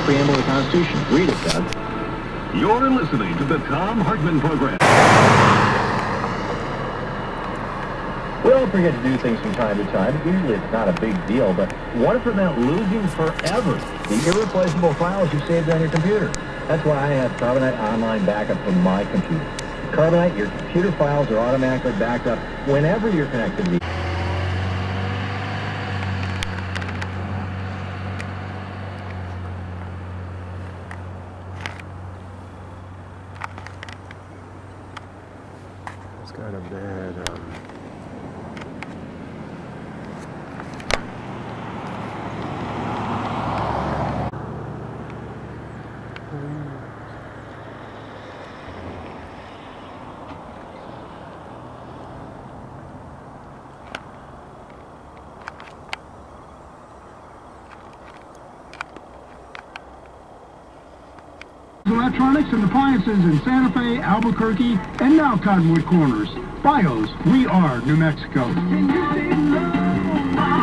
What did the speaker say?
preamble of the Constitution. Read it, Doug. You're listening to the Tom Hartman Program. We all forget to do things from time to time. Usually it's not a big deal, but what if it meant losing forever the irreplaceable files you saved on your computer? That's why I have Carbonite Online Backup for my computer. Carbonite, your computer files are automatically backed up whenever you're connected to the... It's kind of bad. Electronics and appliances in Santa Fe, Albuquerque, and now Cottonwood Corners. BIOS, we are New Mexico.